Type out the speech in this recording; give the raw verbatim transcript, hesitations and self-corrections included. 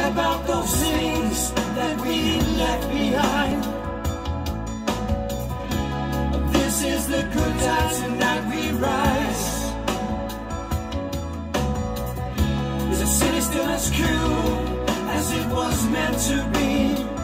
about those things that we left behind. This is the good times, tonight we rise. Is the city still as cool as it was meant to be?